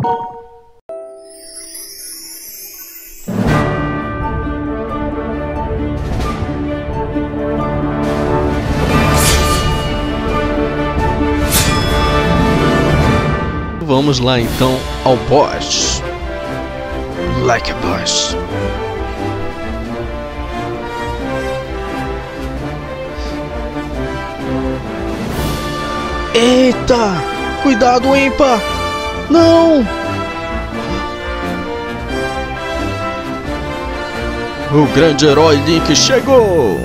Vamos lá então ao boss. Like a boss. Eita! Cuidado, Impa! Não! O grande herói Link chegou!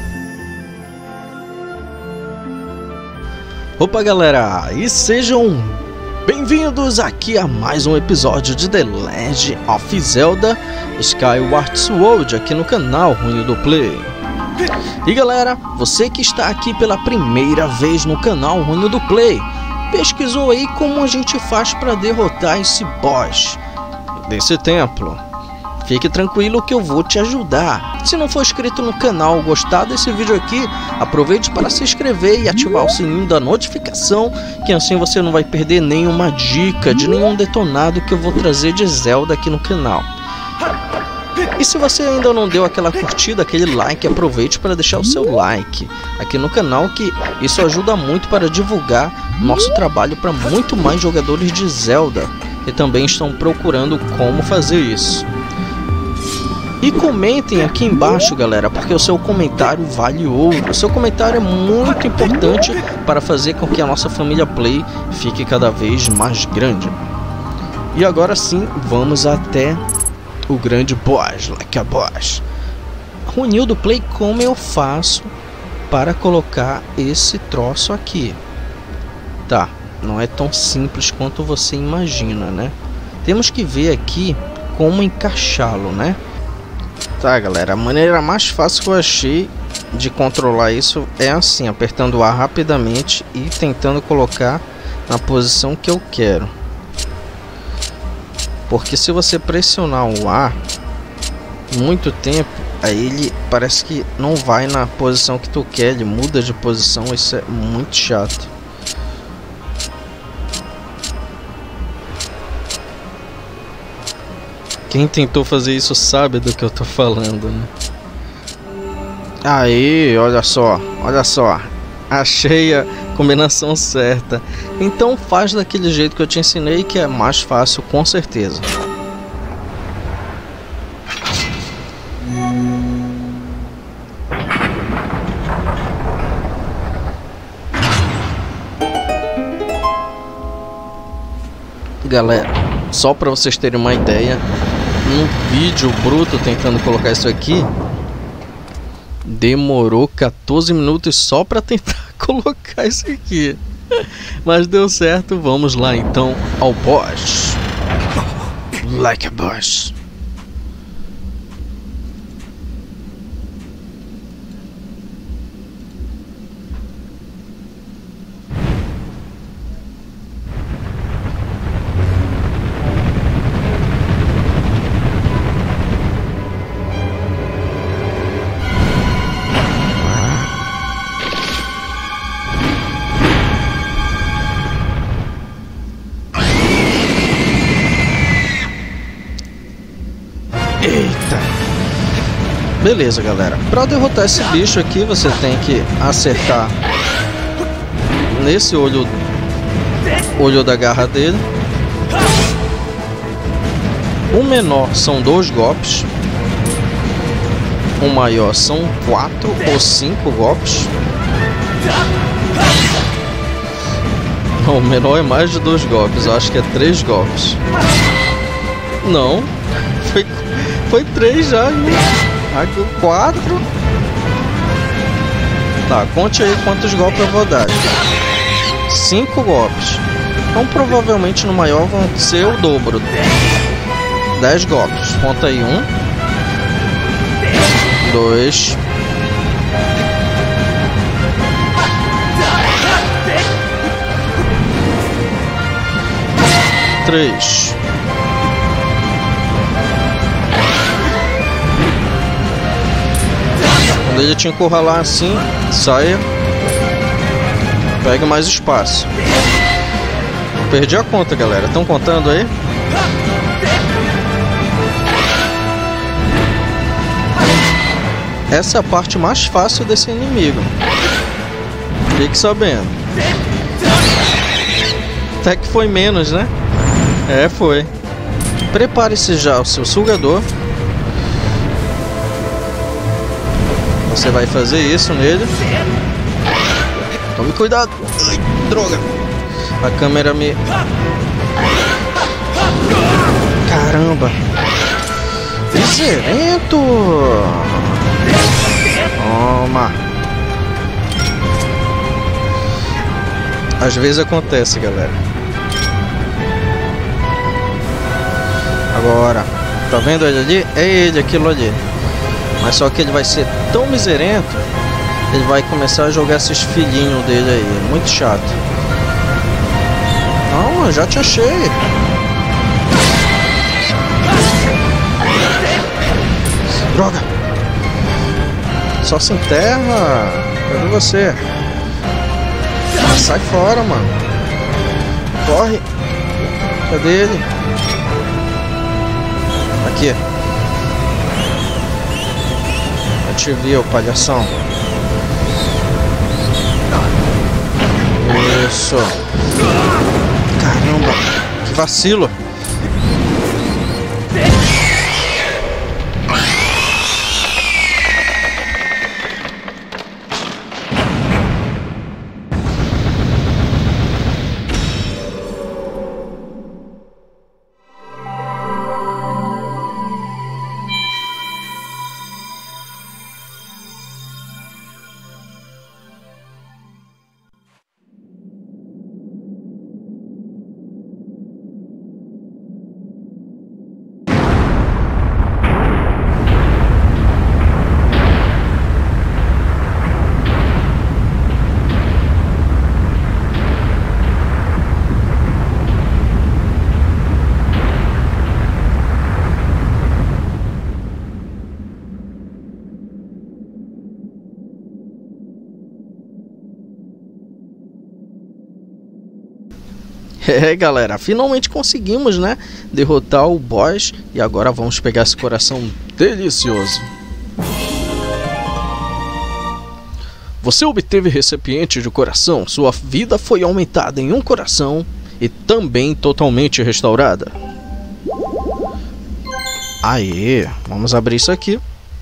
Opa, galera! E sejam bem-vindos aqui a mais um episódio de The Legend of Zelda Skyward Sword aqui no canal Runho do Play. E galera, você que está aqui pela primeira vez no canal Runho do Play, pesquisou aí como a gente faz para derrotar esse boss desse templo? Fique tranquilo que eu vou te ajudar. Se não for inscrito no canal ou gostar desse vídeo aqui, aproveite para se inscrever e ativar o sininho da notificação, que assim você não vai perder nenhuma dica de nenhum detonado que eu vou trazer de Zelda aqui no canal. E se você ainda não deu aquela curtida, aquele like, aproveite para deixar o seu like aqui no canal, que isso ajuda muito para divulgar nosso trabalho para muito mais jogadores de Zelda que também estão procurando como fazer isso. E comentem aqui embaixo, galera, porque o seu comentário vale ouro. O seu comentário é muito importante para fazer com que a nossa família Play fique cada vez mais grande. E agora sim, vamos até o grande boss, Like a Boss. Runil do Play, como eu faço para colocar esse troço aqui? Tá, não é tão simples quanto você imagina, né? Temos que ver aqui como encaixá-lo, né? Tá, galera, a maneira mais fácil que eu achei de controlar isso é assim, apertando o A rapidamente e tentando colocar na posição que eu quero. Porque se você pressionar o A muito tempo, aí ele parece que não vai na posição que tu quer, ele muda de posição, isso é muito chato. Quem tentou fazer isso sabe do que eu tô falando, né? Aí, olha só, achei a combinação certa. Então faz daquele jeito que eu te ensinei, que é mais fácil, com certeza. Galera, só para vocês terem uma ideia, no vídeo bruto tentando colocar isso aqui, demorou 14 minutos só para tentar colocar isso aqui. Mas deu certo, vamos lá então ao boss. Like a Boss. Eita! Beleza, galera. Para derrotar esse bicho aqui, você tem que acertar nesse olho da garra dele. O menor são 2 golpes. O maior são 4 ou 5 golpes. O menor é mais de 2 golpes. Eu acho que é 3 golpes. Não. Foi 3 já, viu? Aqui 4. Tá, conte aí quantos golpes eu vou dar. 5 golpes. Então provavelmente no maior vão ser o dobro. 10 golpes. Conta aí. 1, 2, 3. Quando ele te encurralar assim, saia. Pega mais espaço. Perdi a conta, galera. Estão contando aí? essa é a parte mais fácil desse inimigo. Fique sabendo. Até que foi menos, né? É, foi. Prepare-se já o seu sugador. Você vai fazer isso nele. Tome cuidado. Ai, droga. A câmera me... Caramba. Miserento. Toma. Às vezes acontece, galera. Agora, tá vendo ele ali? É ele, aquilo ali. Mas só que ele vai ser tão miserento, ele vai começar a jogar esses filhinhos dele aí. Muito chato. Não, eu já te achei. Droga. Só se enterra. Cadê você? Sai fora, mano. Corre. Cadê ele? Aqui. Eu te vi, ô palhação. Isso. Caramba. Que vacilo. É, galera, finalmente conseguimos, né, derrotar o boss. E agora vamos pegar esse coração delicioso. Você obteve recipiente de coração. Sua vida foi aumentada em um coração e também totalmente restaurada. Aê, vamos abrir isso aqui.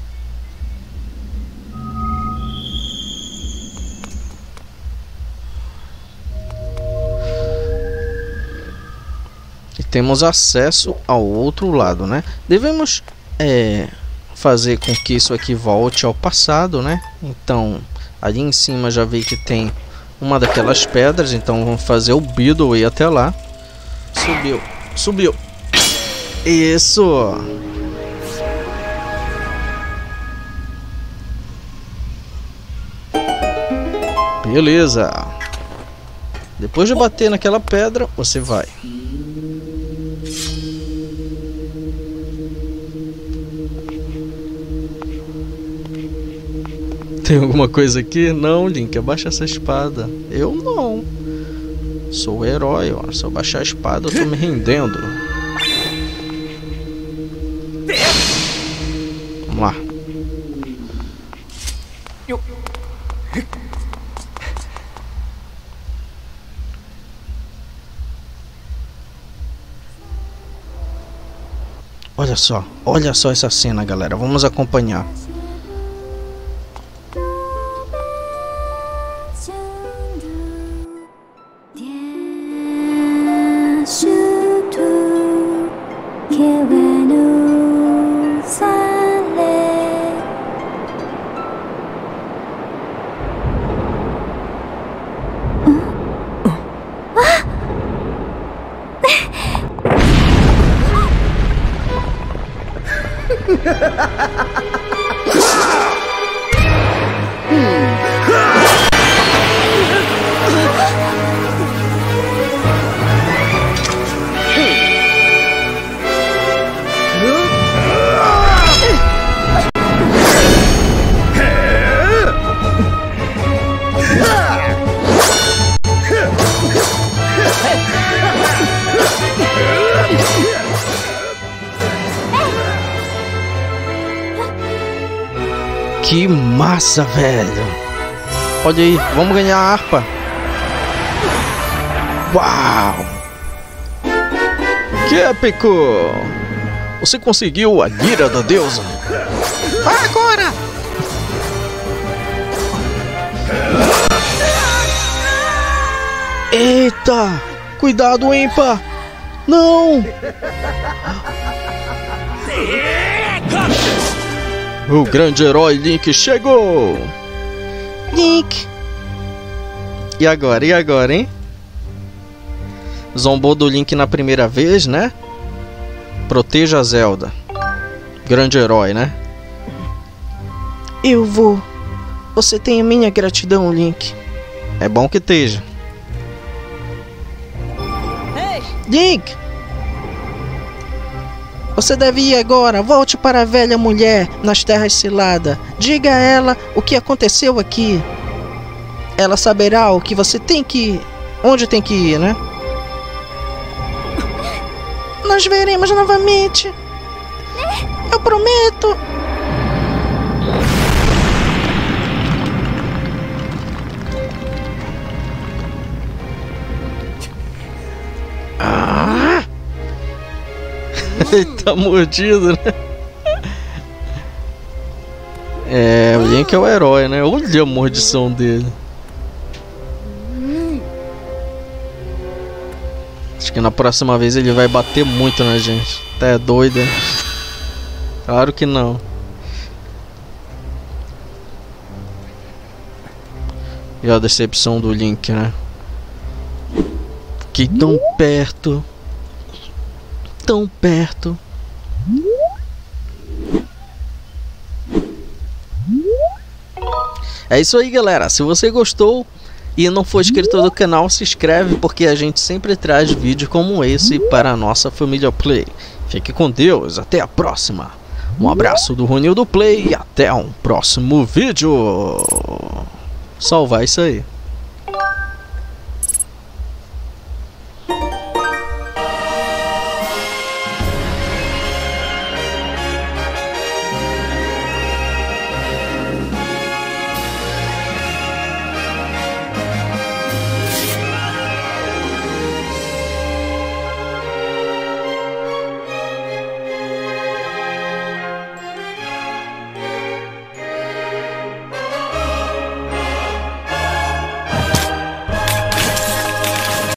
Temos acesso ao outro lado, né? Devemos fazer com que isso aqui volte ao passado, né? Então, ali em cima já vi que tem uma daquelas pedras. Então, vamos fazer o Beedle ir até lá. Subiu, subiu. Isso! Beleza! Depois de bater naquela pedra, você vai. Tem alguma coisa aqui? Não, Link, abaixa essa espada. Eu não. Sou o herói, ó. Se eu baixar a espada, eu tô me rendendo. Vamos lá. Olha só essa cena, galera. Vamos acompanhar. Que massa, velho. Olha aí, vamos ganhar a harpa. Uau! Que épico! Você conseguiu a lira da deusa. Vai agora! Eita! Cuidado, Impa! Não! O grande herói Link chegou! Link! E agora, hein? Zombou do Link na primeira vez, né? Proteja a Zelda. Grande herói, né? Eu vou. Você tem a minha gratidão, Link. É bom que esteja. Link! Você deve ir agora. Volte para a velha mulher nas Terras Ciladas. Diga a ela o que aconteceu aqui. Ela saberá o que você tem que ir. Onde tem que ir, né? Nós veremos novamente. Eu prometo. Ah! Ele tá mordido, né? É, o Link é o herói, né? Olha a mordição dele. Acho que na próxima vez ele vai bater muito na gente. Tá é doido, hein? Claro que não. E a decepção do Link, né? Fiquei tão perto. Tão perto. É isso aí, galera. Se você gostou e não for inscrito no canal, se inscreve, porque a gente sempre traz vídeos como esse para a nossa família Play. Fique com Deus, até a próxima. Um abraço do Ronildo Play e até um próximo vídeo. Salvar isso aí.